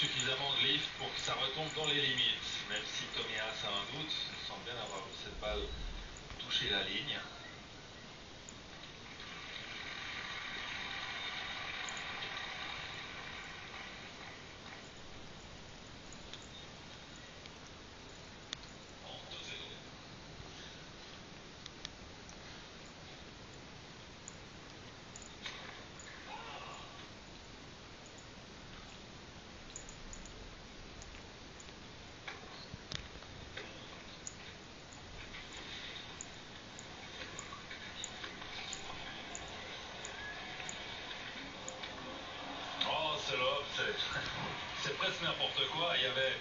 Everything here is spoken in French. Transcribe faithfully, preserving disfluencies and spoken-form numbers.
suffisamment de lift pour que ça retombe dans les limites. Même si Tomias a un doute, il semble bien avoir vu cette balle toucher la ligne. C'est presque n'importe quoi. Il y avait